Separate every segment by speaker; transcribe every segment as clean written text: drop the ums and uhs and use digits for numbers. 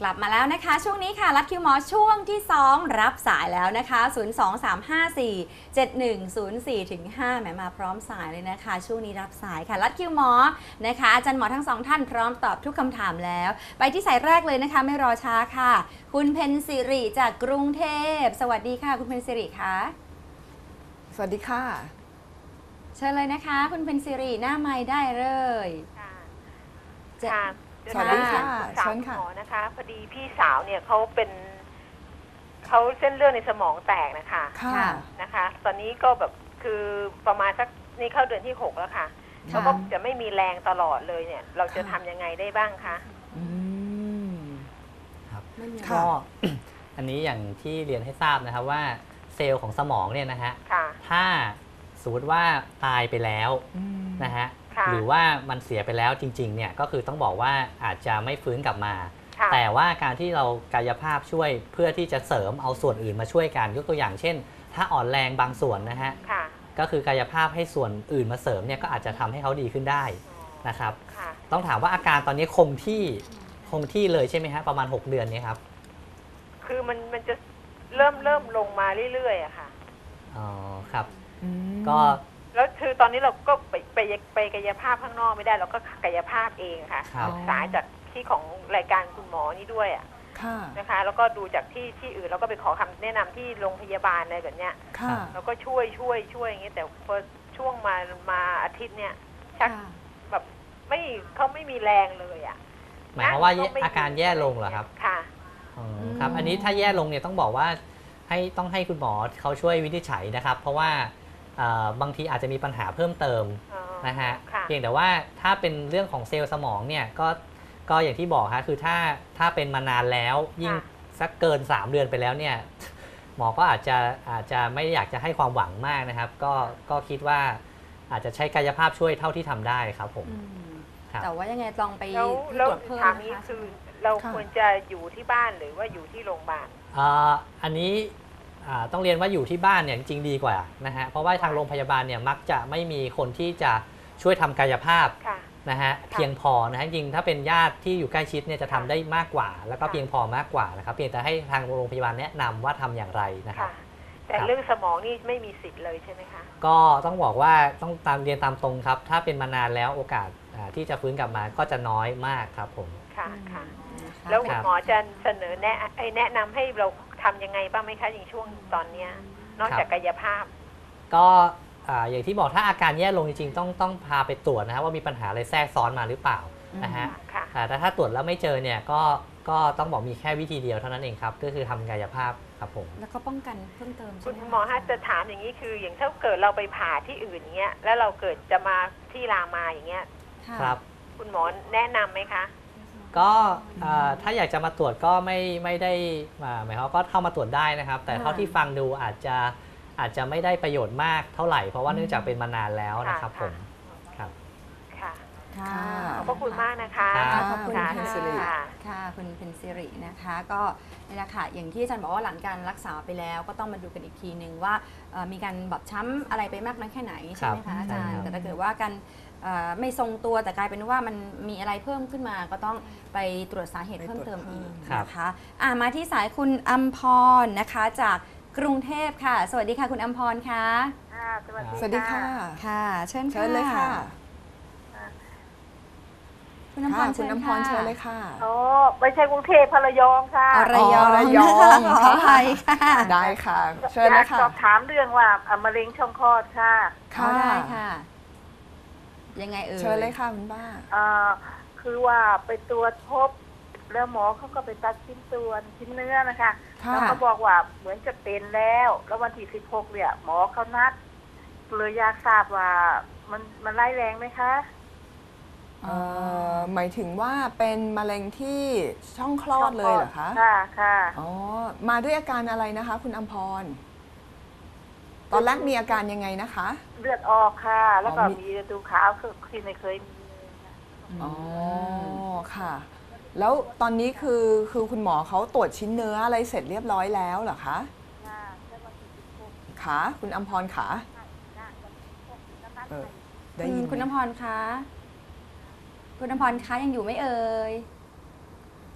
Speaker 1: ลับมาแล้วนะคะช่วงนี้ค่ะรัดคิวหมอช่วงที่2รับสายแล้วนะคะ023547104ถึง5แหมมาพร้อมสายเลยนะคะช่วงนี้รับสายค่ะรัดคิวหมอนะคะอาจารย์หมอทั้ง2ท่านพร้อมตอบทุกคำถามแล้วไปที่สายแรกเลยนะคะไม่รอช้าค่ะคุณเพ็ญสิริจากกรุงเทพสวัสดีค่ะคุณเพ็ญสิริคะ
Speaker 2: สวัสดีค่ะ
Speaker 1: เชิญเลยนะคะคุณเพ็ญสิริหน้าไมค์ได้เลย
Speaker 3: ค่ะ
Speaker 2: สวัสดีค่ะ
Speaker 3: สาวหมอนะคะพอดีพี่สาวเนี่ยเขาเส้นเลือดในสมองแตกนะคะนะคะ ตอนนี้ก็แบบคือประมาณสักนี่เข้าเดือนที่6แล้วค่ะเขาก็จะไม่มีแรงตลอดเลยเนี่ยเราจะทำยังไงได้บ้างคะ
Speaker 4: ครับก็อันนี้อย่างที่เรียนให้ทราบนะครับว่าเซลล์ของสมองเนี่ยนะฮะถ้าสมมติว่าตายไปแล้วนะฮะหรือว่ามันเสียไปแล้วจริงๆเนี่ยก็คือต้องบอกว่าอาจจะไม่ฟื้นกลับมาแต่ว่าการที่เรากายภาพช่วยเพื่อที่จะเสริมเอาส่วนอื่นมาช่วยกันยกตัวอย่างเช่นถ้าอ่อนแรงบางส่วนนะฮะก็คือกายภาพให้ส่วนอื่นมาเสริมเนี่ยก็อาจจะทำให้เขาดีขึ้นได้นะครับต้องถามว่าอาการตอนนี้คงที่เลยใช่ไหมฮะประมาณ6 เดือนนี้ครับ
Speaker 3: คือมันจะเริ่มลงมาเรื่อยๆอะค่ะ
Speaker 4: อ๋อครับก็
Speaker 3: แล้วคือตอนนี้เราก็ไปกายภาพข้างนอกไม่ได้เราก็กายภาพเองค่ะศึกษาจากที่ของรายการคุณหมอนี่ด้วยอ่ะนะคะแล้วก็ดูจากที่อื่นแล้วก็ไปขอคำแนะนำที่โรงพยาบาลอะไรแบบเนี้ยแล้วก็ช่วยอย่างเงี้ยแต่พอช่วงมาอาทิตย์เนี้ยชักแบบเขาไม่มีแรงเลยอ่ะ
Speaker 4: หมายความว่าอาการแย่ลงเหรอครับ
Speaker 3: ค่ะ
Speaker 4: ครับอันนี้ถ้าแย่ลงเนี่ยต้องบอกว่าต้องให้คุณหมอเขาช่วยวินิจฉัยนะครับเพราะว่าบางทีอาจจะมีปัญหาเพิ่มเติมนะฮะเพียงแต่ว่าถ้าเป็นเรื่องของเซลล์สมองเนี่ยก็อย่างที่บอกครับคือถ้าเป็นมานานแล้วยิ่งสักเกิน3 เดือนไปแล้วเนี่ยหมอก็อาจจะไม่อยากจะให้ความหวังมากนะครับก็คิดว่าอาจจะใช้กายภาพช่วยเท่าที่ทำได้ครับผม
Speaker 1: แต่ว่ายังไงลองไปตรวจเพิ่ม
Speaker 3: นะคะนี้คือเราควรจะอยู่ที่บ้านหรือว่าอยู่ที่โรงพยาบาล
Speaker 4: อันนี้ต้องเรียนว่าอยู่ที่บ้านเนี่ยจริงๆดีกว่านะฮะเพราะว่าทางโรงพยาบาลเนี่ยมักจะไม่มีคนที่จะช่วยทำกายภาพนะฮะเพียงพอนะฮะจริงถ้าเป็นญาติที่อยู่ใกล้ชิดเนี่ยจะทำได้มากกว่าแล้วก็เพียงพอมากกว่านะครับเพียงแต่ให้ทางโรงพยาบาลแนะนำว่าทำอย่างไรนะครับ
Speaker 3: แต่เรื่องสมองนี่ไม่มีสิทธิ์เลยใช่ไหมคะ
Speaker 4: ก็ต้องบอกว่าต้องเรียนตามตรงครับถ้าเป็นมานานแล้วโอกาสที่จะฟื้นกลับมาก็จะน้อยมากครับผม
Speaker 3: ค่ะแล้วหมอจะเสนอแนะนำให้เราทำยังไงบ้างไหมคะอย่างช่วงตอนนี้นอกจากกายภาพ
Speaker 4: ก็อย่างที่บอกถ้าอาการแย่ลงจริงๆต้องพาไปตรวจนะครับว่ามีปัญหาอะไรแทรกซ้อนมาหรือเปล่านะฮะแต่ถ้าตรวจแล้วไม่เจอเนี่ยก็ต้องบอกมีแค่วิธีเดียวเท่านั้นเองครับก็คือทำกายภาพครับผม
Speaker 1: แล้วก็ป้องกันเพิ่มเติม
Speaker 3: คุณหมอฮะจะถามอย่างนี้คืออย่างถ้าเกิดเราไปผ่าที่อื่นเงี้ยแล้วเราเกิดจะมาที่รามาอย่างเงี้ย
Speaker 4: ครับ
Speaker 3: คุณหมอแนะนำไหมคะ
Speaker 4: ก็ถ้าอยากจะมาตรวจก็ไม่ได้หมายความก็เข้ามาตรวจได้นะครับแต่เท่าที่ฟังดูอาจจะไม่ได้ประโยชน์มากเท่าไหร่เพราะว่าเนื่องจากเป็นมานานแล้วนะครับผมครับ
Speaker 3: ค่ะขอบพระคุณมากนะคะ
Speaker 1: ขอบคุณค่ะค่ะคุณเพ็ญสิรินะคะก็นี่แหละค่ะอย่างที่อาจารย์บอกว่าหลังการรักษาไปแล้วก็ต้องมาดูกันอีกทีนึงว่ามีการบอบช้ำอะไรไปมากน้อยแค่ไหนใช่ไหมคะอาจารย์แต่ถ้าเกิดว่าการไม่ทรงตัวแต่กลายเป็นว่ามันมีอะไรเพิ่มขึ้นมาก็ต้องไปตรวจสาเหตุเพิ่มเติมอีกนะคะมาที่สายคุณอัมพรนะคะจากกรุงเทพค่ะสวัสดีค่ะคุณอัมพรค่ะ
Speaker 2: สวัสดีค่ะ
Speaker 1: ค่ะเชิญ
Speaker 2: เลยค่ะ
Speaker 1: คุณอัมพรเชิญ
Speaker 2: เลยค่ะ
Speaker 3: อ๋อไม่ใช่กรุงเทพระยองค่ะ
Speaker 1: ระยองขออภัยค่ะ
Speaker 2: ได้ค่ะเชิญเลยค่ะ
Speaker 3: สอบถามเรื่องว่ามะเร็งช่องคลอดค่ะ
Speaker 1: ได้ค่ะยังไง
Speaker 2: เชิญเลยค่ะคุณป้า
Speaker 3: คือว่าไปตรวจพบแล้วหมอเขาก็ไปตัดชิ้นเนื้อนะคะแล้วเขาบอกว่าเหมือนจะเป็นแล้ววันที่16เนี่ยหมอเขานัดเลยอยากทราบว่ามันร้ายแรงไหมคะ
Speaker 2: หมายถึงว่าเป็นมะเร็งที่ช่องคลอดเลยเหรอคะ
Speaker 3: ค่ะ
Speaker 2: อ๋อมาด้วยอาการอะไรนะคะคุณอัมพรตอนแรกมีอาการยังไงนะคะ
Speaker 3: เลือดออกค่ะแล้วก็มีดูขาวคือที่ไม่เคยมี
Speaker 2: อ๋อค่ะแล้วตอนนี้คือคุณหมอเขาตรวจชิ้นเนื้ออะไรเสร็จเรียบร้อยแล้วเหรอคะค่ะคุณอัมพรค่ะ
Speaker 1: ได้ยินคุณอัมพรคะคุณอัมพรคะยังอยู่ไม่เอ่ย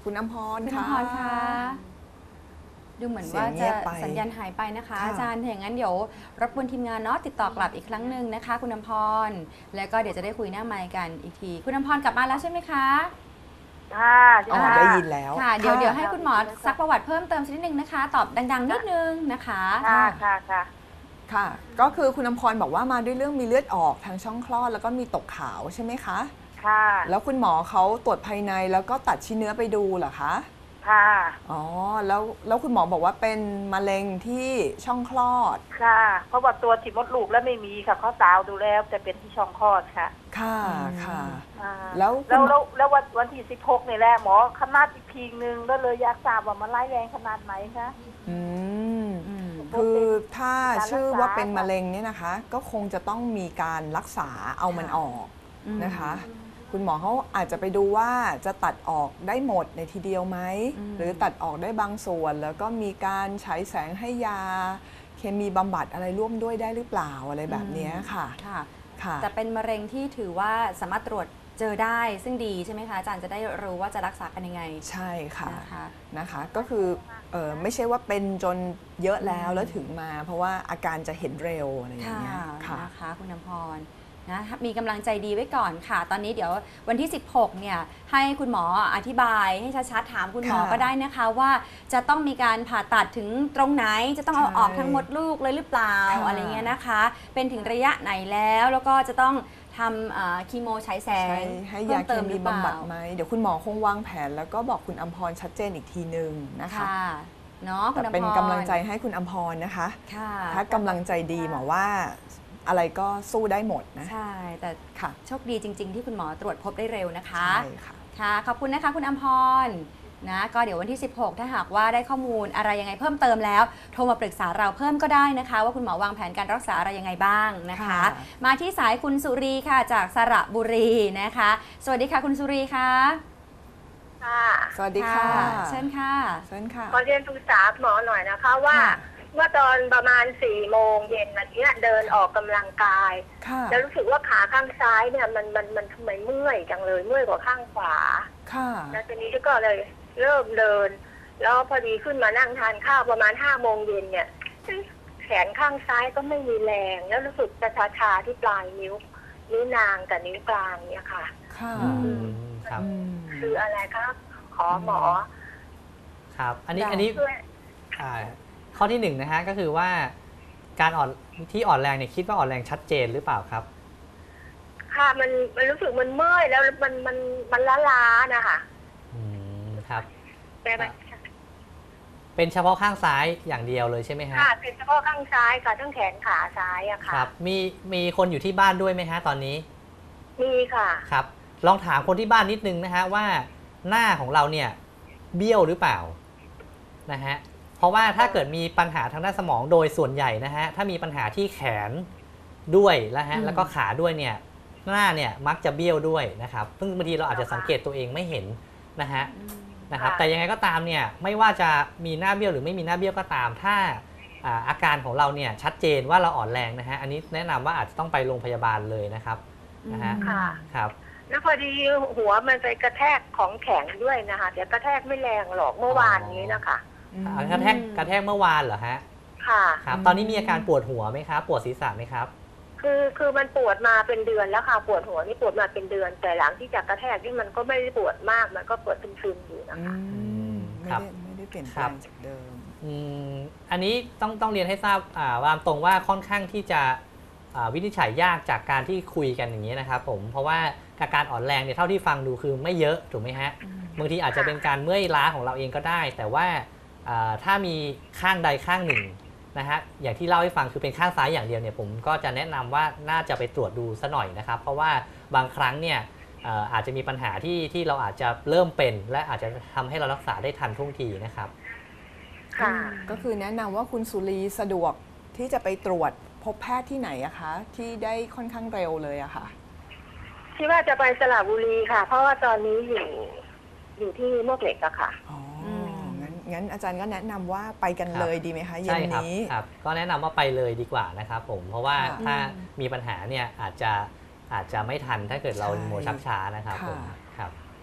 Speaker 2: คุณอำพร
Speaker 1: คุณ
Speaker 2: ค่ะ
Speaker 1: อำพรคะดูเหมือนว่า
Speaker 2: เสียงเงี
Speaker 1: จะ
Speaker 2: ยบไป
Speaker 1: สัญญาณหายไปนะคะ
Speaker 2: ค่ะ
Speaker 1: อาจารย์ถ้าอย่างนั้นเดี๋ยวรบกวนทีมงานเนาะติดต่อกลับอีกครั้งหนึ่งนะคะ คุณอำพรแล้วก็เดี๋ยวจะได้คุยหน้าไมค์กันอีกที คุณอำพรกลับมาแล้วใช่ไหมคะ
Speaker 3: ค่ะ
Speaker 2: อ๋อ
Speaker 1: ค่ะ
Speaker 2: ได้ยินแล้ว
Speaker 1: ค่ะเดี๋ยวให้คุณหมอซักประวัติเพิ่มเติมสักนิดนึงนะคะ ตอบดังๆนิดนึงนะคะ
Speaker 3: ค่ะค่ะค่ะ
Speaker 2: ค่ะ ก็คือคุณอำพรบอกว่ามาด้วยเรื่องมีเลือดออกทางช่องคลอดแล้วก็มีตกขาวใช่ไหมคะ
Speaker 3: ค่ะ
Speaker 2: แล้วคุณหมอเขาตรวจภายในแล้วก็ตัดชิ้นเนื้อไปดูเหรอคะ
Speaker 3: ค่ะ
Speaker 2: อ๋อแล้วคุณหมอบอกว่าเป็นมะเร็งที่ช่องคลอด
Speaker 3: ค่ะ เพราะว่าตัวที่มดลูกแล้วไม่มีค่ะเขาสาวดูแล้วจะเป็นที่ช่องคลอดค่ะ
Speaker 2: ค่ะค่ะ
Speaker 3: อ่า
Speaker 2: แล้ว
Speaker 3: แล้ววันที่16นี่แหละหมอขนาดอีกทีนึงก็เลยอยากทราบว่ามันร้ายแรงขนาดไหนคะ
Speaker 2: อืม
Speaker 1: อืม
Speaker 2: คือถ้า
Speaker 3: การรักษา
Speaker 2: ชื่อว่าเป็นมะเร็งเนี่ยนะคะ ก็คงจะต้องมีการรักษาเอามันออก
Speaker 1: อืม
Speaker 2: นะคะ คุณหมอเขาอาจจะไปดูว่าจะตัดออกได้หมดในทีเดียวไหม หรือตัดออกได้บางส่วน แล้วก็มีการฉายแสงให้ยา เคมีบำบัดอะไรร่วมด้วยได้หรือเปล่าอะไรแบบเนี้ยค่ะ
Speaker 1: ค่ะ
Speaker 2: ค่ะ
Speaker 1: แต่เป็นมะเร็งที่ถือว่าสามารถตรวจเจอได้ซึ่งดีใช่ไหมคะอาจารย์จะได้รู้ว่าจะรักษากันยังไง
Speaker 2: ใช่ค่ะ
Speaker 1: นะคะ
Speaker 2: นะคะก็คือไม่ใช่ว่าเป็นจนเยอะแล้วถึงมา เพราะว่าอาการจะเห็นเร็วอะไรอย่าง
Speaker 1: ค่ะ
Speaker 2: เงี้ยค่ะ
Speaker 1: นะคะคุณอำพรนะมีกำลังใจดีไว้ก่อนค่ะ ตอนนี้เดี๋ยววันที่ 16 เนี่ยให้คุณหมออธิบายให้ชัดๆถามคุณหมอ
Speaker 2: ค่ะ
Speaker 1: ก็ได้นะคะว่าจะต้องมีการผ่าตัดถึงตรงไหนจะต้องเอา
Speaker 2: ใช่
Speaker 1: ออกทั้งมดลูกเลยหรือเปล่า
Speaker 2: ค่ะ
Speaker 1: อะไรเงี้ยนะคะ เป็นถึงระยะไหนแล้วก็จะต้องทำคีโมฉายแสง
Speaker 2: ให้
Speaker 1: เพิ่
Speaker 2: ยาม เค
Speaker 1: เติมห
Speaker 2: มี
Speaker 1: รือเปล่า
Speaker 2: บำบัดไหมเดี๋ยวคุณหมอคงวางแผนแล้วก็บอกคุณอำพรชัดเจนอีกทีนึงนะคะ
Speaker 1: ค่ะเนาะคุ
Speaker 2: แต่
Speaker 1: ณอำพร
Speaker 2: เป็นกำลังใจให้คุณอำพรนะคะ
Speaker 1: ค่ะ
Speaker 2: ถ้ากำลังใจดีหมอว่าอะไรก็สู้ได้หมดนะ
Speaker 1: ใช่แต่
Speaker 2: ค่ะ
Speaker 1: โชคดีจริง ๆ ที่คุณหมอตรวจพบได้เร็วนะคะ
Speaker 2: ใช่ค่ะ
Speaker 1: ค่ะ ขอบคุณนะคะคุณอำพรนะก็เดี๋ยววันที่ 16 ถ้าหากว่าได้ข้อมูลอะไรยังไงเพิ่มเติมแล้ว โทรมาปรึกษาเราเพิ่มก็ได้นะคะ ว่าคุณหมอวางแผนการรักษาอะไรยังไงบ้างนะคะ
Speaker 2: ค่ะ
Speaker 1: มาที่สายคุณสุรีค่ะจากสระบุรีนะคะ สวัสดีค่ะคุณสุรีค่ะ
Speaker 3: ค่ะ
Speaker 2: สวัสดีค่ะ
Speaker 1: เชิญค่ะ
Speaker 2: เชิญค่ะ
Speaker 3: ขอเรียนปรึกษาหมอหน่อยนะคะว่า
Speaker 1: ค่ะ
Speaker 3: เมื่อตอนประมาณ4 โมงเย็นวันนี้เดินออกกำลังกาย
Speaker 2: ค่ะ
Speaker 3: แล้วรู้สึกว่าขาข้างซ้ายเนี่ยมันทำไมเมื่อยจังเลยเมื่อยกว่าข้างขวา
Speaker 2: ค่ะ
Speaker 3: แล้วทีนี้ก็เลยเริ่มเดิน แล้วพอดีขึ้นมานั่งทานข้าวประมาณ5 โมงเย็นเนี่ยแขนข้างซ้ายก็ไม่มีแรง แล้วรู้สึกจะชาๆที่ปลายนิ้วนางกับนิ้วกลางเนี่ยค่ะ
Speaker 2: ค่ะ
Speaker 4: ครับ
Speaker 2: อืม
Speaker 3: คืออะไรครับขอหมอ
Speaker 4: ครับอันนี้
Speaker 1: ได้
Speaker 4: อันนี้
Speaker 3: ช่วย
Speaker 4: ข้อที่1นะฮะก็คือว่าการอ่อนแรงเนี่ยคิดว่าอ่อนแรงชัดเจนหรือเปล่าครับ
Speaker 3: ค่ะมันรู้สึกมันเมื่อยแล้วมันล้าๆนะคะ
Speaker 4: ครับ
Speaker 3: แต่มัน
Speaker 4: เป็นเฉพาะข้างซ้ายอย่างเดียวเลยใช่ไหมฮะ
Speaker 3: ค่ะเป็นเฉพาะข้างซ้ายค่ะทั้งแขนขาซ้ายอะค่ะ
Speaker 4: ครับมีคนอยู่ที่บ้านด้วยไหมฮะตอนนี้
Speaker 3: มีค่ะ
Speaker 4: ครับลองถามคนที่บ้านนิดนึงนะฮะว่าหน้าของเราเนี่ยเบี้ยวหรือเปล่านะฮะเพราะว่าถ้าเกิดมีปัญหาทางด้านสมองโดยส่วนใหญ่นะฮะถ้ามีปัญหาที่แขนด้วยแล้วฮะแล้วก็ขาด้วยเนี่ยหน้าเนี่ยมักจะเบี้ยวด้วยนะครับซึ่งบางทีเราอาจจะสังเกตตัวเองไม่เห็นนะฮะนะครับแต่ยังไงก็ตามเนี่ยไม่ว่าจะมีหน้าเบี้ยวหรือไม่มีหน้าเบี้ยวก็ตามถ้าอาการของเราเนี่ยชัดเจนว่าเราอ่อนแรงนะฮะอันนี้แนะนำว่าอาจจะต้องไปโรงพยาบาลเลยนะครับนะฮะ
Speaker 3: ค่ะ
Speaker 4: ครับ
Speaker 3: แล้วพอดีหัวมันไปกระแทกของแข็งด้วยนะคะแต่กระแทกไม่แรงหรอกเมื่อวานนี้นะคะ
Speaker 4: กระแทกเมื่อวานเหรอฮะ
Speaker 3: ค่ะ
Speaker 4: ครับตอนนี้มีอาการปวดหัวไหมครับปวดศีรษะไหมครับ
Speaker 3: คือมันปวดมาเป็นเดือนแล้วค่ะปวดหัวนี่ปวดมาเป็นเดือน แต่หลังที่จากกระแทกนี่มันก็ไม่ได้ปวดมากมันก็ปวดซึมๆอยู่นะคะ
Speaker 2: ไม่ได้เปลี่ยนแป
Speaker 4: ครั
Speaker 2: ล
Speaker 4: บ
Speaker 2: งจากเดิม
Speaker 4: อันนี้ต้องเรียนให้ทราบวามตรงว่าค่อนข้างที่จะวินิจฉัยยากจากการที่คุยกันอย่างนี้นะครับผมเพราะว่าอาการอ่อนแรงเนี่ยเท่าที่ฟังดูคือไม่เยอะถูกไหมฮะบางทีอาจจะเป็นการเมื่อยล้าของเราเองก็ได้ แต่ว่าถ้ามีข้างใดข้างหนึ่งนะฮะอย่างที่เล่าให้ฟังคือเป็นข้างซ้ายอย่างเดียวเนี่ยผมก็จะแนะนำว่าน่าจะไปตรวจดูซะหน่อยนะครับเพราะว่าบางครั้งเนี่ยอาจจะมีปัญหาที่เราอาจจะเริ่มเป็นและอาจจะทำให้เรารักษาได้ทันท่วงทีนะครับ
Speaker 3: ค่ะ
Speaker 2: ก็คือแนะนำว่าคุณสุรีสะดวกที่จะไปตรวจพบแพทย์ที่ไหนอะคะที่ได้ค่อนข้างเร็วเลยอะค่ะ
Speaker 3: ที่ว่าจะไปสระบุรีค่ะ เพราะว่าตอนนี้อยู่ที่มวกเหล็กอะค่ะ
Speaker 2: อ๋องั้นอาจารย์ก็แนะนำว่าไปกัน
Speaker 4: ครับ
Speaker 2: เลยดีไหมคะเย็
Speaker 4: ใช่
Speaker 2: น
Speaker 4: ครับ
Speaker 2: นี้
Speaker 4: ครับก็แนะนำว่าไปเลยดีกว่านะครับผมเพราะว่า
Speaker 2: ค่ะ
Speaker 4: ถ้ามีปัญหาเนี่ยอาจจะไม่ทันถ้าเกิดเรา
Speaker 2: ใช่
Speaker 4: โมชักช้านะครับผม
Speaker 2: ค่ะ
Speaker 4: ครับ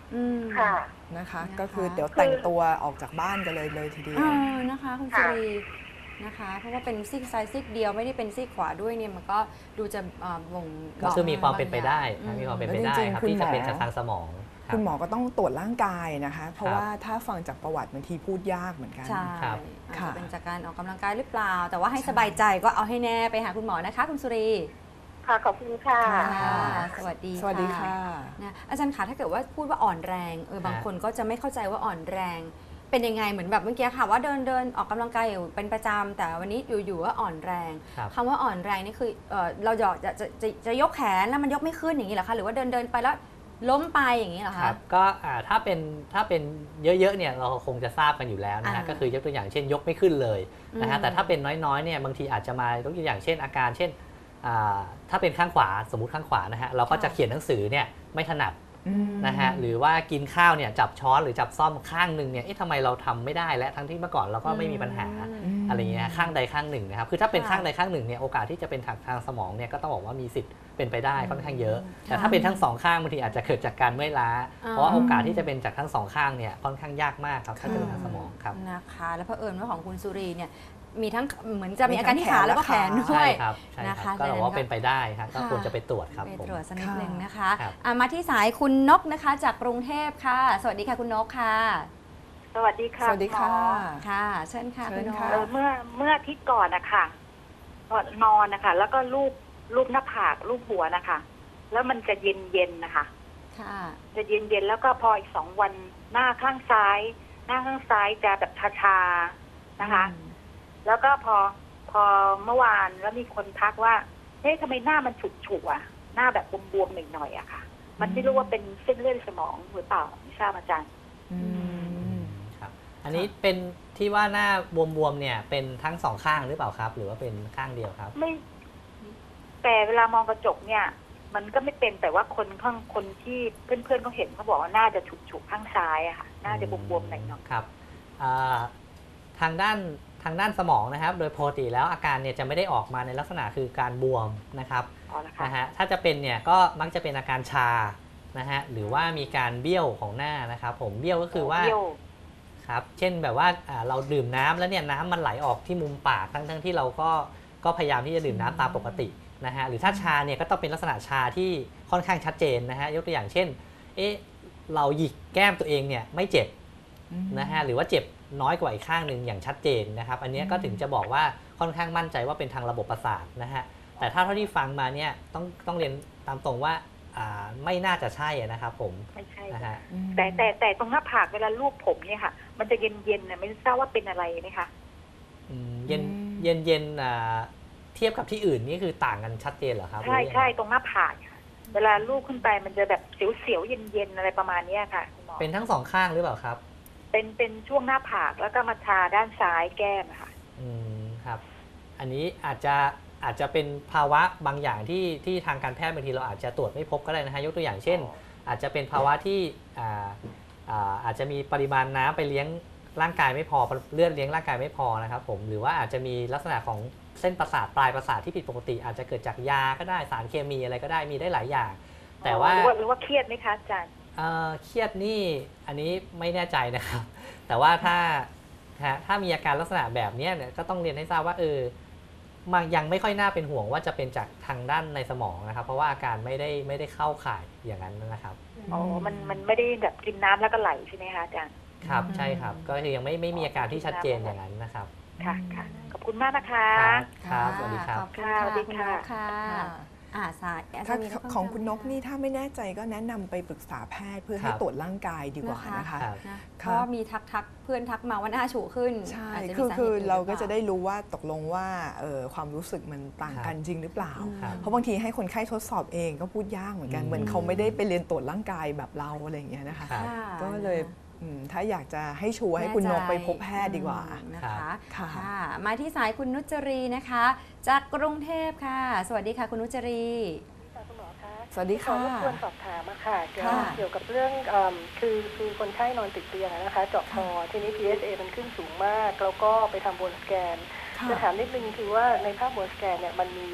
Speaker 3: ค่ะ
Speaker 2: นะคะก็คือเดี๋ยวแต่งตัวออกจากบ้านกันเลยทีเดียว
Speaker 1: นะคะคุณสุรีนะคะเพราะว่าเป็นซีกซ้ายซีกเดียวไม่ได้เป็นซีกขวาด้วยเนี่ยมันก็ดูจะบ่งบอก
Speaker 4: ก็คือมีความเป็นไปได้มีความเป็นไปได้ครับที่จะเป็นจากทางสมอง
Speaker 2: คุณหมอก็ต้องตรวจร่างกายนะคะเพราะว่าถ้าฟังจากประวัติบางทีพูดยากเหมือนกัน
Speaker 1: ใช่อาจจะเป็นจากการออกกำลังกายหรือเปล่าแต่ว่าให้สบายใจก็เอาให้แน่ไปหาคุณหมอนะคะคุณสุรี
Speaker 3: ค่ะขอบคุณค่ะ
Speaker 1: สวัสดี
Speaker 2: สวัสดีค่ะ
Speaker 1: นะอาจารย์คะถ้าเกิดว่าพูดว่าอ่อนแรงบางคนก็จะไม่เข้าใจว่าอ่อนแรงเป็นยังไงเหมือนแบบเมื่อกี้ค่ะว่าเดินออกกำลังกายอยู่เป็นประจำแต่วันนี้อยู่ๆว่าอ่อนแรงคำว่าอ่อนแรงนี่คือเราจะยกแขนแล้วมันยกไม่ขึ้นอย่างนี้เหรอคะหรือว่าเดินไปแล้วล้มไปอย่างนี้เหรอคะ
Speaker 4: ก็ถ้าเป็นเยอะๆเนี่ยเราคงจะทราบกันอยู่แล้วนะฮะก็คือยกตัวอย่างเช่นยกไม่ขึ้นเลยนะฮะแต่ถ้าเป็นน้อยๆเนี่ยบางทีอาจจะมายกตัวอย่างเช่นอาการเช่นถ้าเป็นข้างขวาสมมุติข้างขวานะฮะเราก็จะเขียนหนังสือเนี่ยไม่ถนัดนะฮะหรือว่ากินข้าวเนี่ยจับช้อนหรือจับซ่อมข้างหนึ่งเนี่ยทำไมเราทำไม่ได้และทั้งที่เมื่อก่อนเราก็ไม่มีปัญหาอะไรเงี้ยข้างใดข้างหนึ่งนะครับคือถ้าเป็นข้างใดข้างหนึ่งเนี่ยโอกาสที่จะเป็นทางสมองเนี่ยก็ต้องบอกว่ามีสิทธิ์เป็นไปได้ค่อนข้างเยอะแต่ถ้าเป็นทั้งสองข้างบางทีอาจจะเกิดจากการเมื่อยล้าเพราะว่าโอกาสที่จะเป็นจากทั้งสองข้างเนี่ยค่อนข้างยากมากครับถ้าเป็นทางสมองครับ
Speaker 1: นะคะแล้วเผอิญว่าของคุณสุรีเนี่ยมีทั้งเหมือนจะมีอาการที่ขาแล้วก็แขนด้วย
Speaker 4: นะคะก็บอกว่าเป็นไปได้ครับก็ควรจะไปตรวจครับ
Speaker 1: ไปตรวจสักนิดนึงนะคะมาที่สายคุณนกนะคะจากกรุงเทพค่ะสวัสดีค่ะคุณนกค่ะ
Speaker 3: สวัสดีค่ะ
Speaker 2: สวัสดีค่ะ
Speaker 1: ค่ะเชิญค่ะคุณนก
Speaker 3: เมื่ออาทิตย์ก่อนนะคะนอนนะคะแล้วก็รูปหน้าผากรูปหัวนะคะแล้วมันจะเย็นนะคะจะเย็นแล้วก็พออีก2 วันหน้าข้างซ้ายจะแบบชาๆนะคะแล้วก็พอเมื่อวานแล้วมีคนทักว่าเฮ้ยทำไมหน้ามันฉุกๆอ่ะหน้าแบบบวมๆหน่อยๆอะค่ะมันไม่รู้ว่าเป็นเส้นเลือดสมองหรือเปล่าไม่ทราบอาจารย์
Speaker 4: ครับอันนี้เป็นที่ว่าหน้าบวมๆเนี่ยเป็นทั้งสองข้างหรือเปล่าครับหรือว่าเป็นข้างเดียวครับ
Speaker 3: ไม่แต่เวลามองกระจกเนี่ยมันก็ไม่เป็นแต่ว่าคนที่เพื่อนๆเขาเห็นเขาบอกว่าหน้าจะฉุกๆข้างซ้ายอะค่ะหน้าจะบวมๆหน่อย
Speaker 4: ๆครับทางด้านสมองนะครับโดยปกติแล้วอาการเนี่ยจะไม่ได้ออกมาในลักษณะคือการบวมนะครับนะฮะถ้าจะเป็นเนี่ยก็มักจะเป็นอาการชานะฮะหรือว่ามีการเบี้ยวของหน้านะครับผมเบี้ยวก็คือว่าครับเช่นแบบว่าเราดื่มน้ำแล้วเนี่ยน้ำมันไหลออกที่มุมปากทั้งที่เราก็พยายามที่จะดื่มน้ำตามปกตินะฮะหรือถ้าชาเนี่ยก็ต้องเป็นลักษณะชาที่ค่อนข้างชัดเจนนะฮะยกตัวอย่างเช่นเราหยิกแก้มตัวเองเนี่ยไม่เจ็บนะฮะหรือว่าเจ็บน้อยกว่าอีกข้างหนึ่งอย่างชัดเจนนะครับอันนี้ก็ถึงจะบอกว่าค่อนข้างมั่นใจว่าเป็นทางระบบประสาทนะฮะแต่ถ้าเท่าที่ฟังมาเนี่ยต้องเรียนตามตรงว่าไม่น่าจะใช่นะครับผม
Speaker 3: ไม่ใช่นะฮะแต่ตรงหน้าผากเวลาลูบผมเนี่ยค่ะมันจะเย็นๆนะไม่ทราบว่าเป็นอะไรไหมคะ
Speaker 4: เย็นเทียบกับที่อื่นนี่คือต่างกันชัดเจนเหรอครับ
Speaker 3: ใช่ตรงหน้าผากเวลาลูบขึ้นไปมันจะแบบเสียวๆเย็นๆอะไรประมาณนี้ค่ะคุณหมอ
Speaker 4: เป็นทั้งสองข้างหรือเปล่าครับ
Speaker 3: เป็นช่วงหน้าผากแล้วก็มาทาด้านซ้ายแก้มค่ะ
Speaker 4: ครับอันนี้อาจจะเป็นภาวะบางอย่างที่ทางการแพทย์บางทีเราอาจจะตรวจไม่พบก็ได้นะฮะยกตัวอย่างเช่นอาจจะเป็นภาวะที่อาจจะมีปริมาณน้ำไปเลี้ยงร่างกายไม่พอเลือดเลี้ยงร่างกายไม่พอนะครับผมหรือว่าอาจจะมีลักษณะของเส้นประสาทปลายประสาทที่ผิดปกติอาจจะเกิดจากยาก็ได้สารเคมีอะไรก็ได้มีได้หลายอย่างแต่ว่า
Speaker 3: หรือว่าเครียดไหมคะอาจารย์
Speaker 4: เครียดนี่อันนี้ไม่แน่ใจนะครับแต่ว่าถ้ามีอาการลักษณะแบบนี้เนี่ยก็ต้องเรียนให้ทราบว่ามันยังไม่ค่อยน่าเป็นห่วงว่าจะเป็นจากทางด้านในสมองนะครับเพราะว่าอาการไม่ได้เข้าข่ายอย่างนั้นนะครับ
Speaker 3: มันไม่ได้แบบกินน้ำแล้วก็ไหลใช่ไหมคะอาจารย์
Speaker 4: ครับใช่ครับก็คือยังไม่มีอาการที่ชัดเจนอย่างนั้นนะครับ
Speaker 3: ค่ะขอบคุณมากนะคะ
Speaker 4: ครับสวัสดีครับ
Speaker 3: สวัสดีค่ะ
Speaker 2: ถ้าของคุณนกนี่ถ้าไม่แน่ใจก็แนะนำไปปรึกษาแพทย์เพื่อให้ตรวจร่างกายดีกว่านะคะ
Speaker 1: เพราะมีทักเพื่อนทักมาว่าหน้าฉุขึ้น
Speaker 2: ใช่คือเราก็จะได้รู้ว่าตกลงว่าความรู้สึกมันต่างกันจริงหรือเปล่าเพราะบางทีให้คนไข้ทดสอบเองก็พูดยากเหมือนกันเหมือนเขาไม่ได้ไปเรียนตรวจร่างกายแบบเราอะไรอย่างเงี้ยนะคะก็เลยถ้าอยากจะให้ชัวร์ให้คุณนกไปพบแพทย์ดีกว่า
Speaker 1: นะคะค่ะมาที่สายคุณนุจรีนะคะจากกรุงเทพค่ะสวัสดีค่ะคุณนุจรี
Speaker 5: คุณหมอคะ
Speaker 2: สวัสดีค่ะ
Speaker 5: รบกวนสอบถามค่ะเกี่ยวกับเรื่องคือคนไข้นอนติดเตียงนะคะเจาะคอทีนี้ PSA มันขึ้นสูงมากแล้วก็ไปทำบนสแกนจะถามนิดนึงคือว่าในภาพบนสแกนเนี่ยมันมี